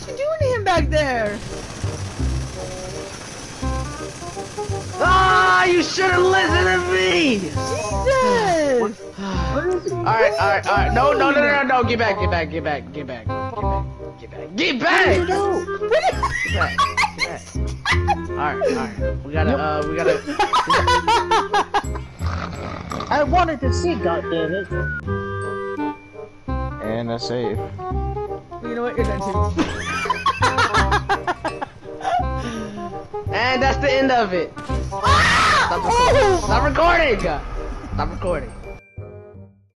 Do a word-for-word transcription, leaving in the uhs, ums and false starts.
you doing to him back there? Ah, you should have listened to me! Jesus! Alright, alright, alright. No, no, no, no, no, get back, get back, get back, get back, get back, get back, get back! Get back, get back. Alright, alright. We gotta, uh, we gotta. I wanted to see, goddammit. And a save. You know what? You're done too. And that's the end of it. Stop recording. Stop recording. Stop recording.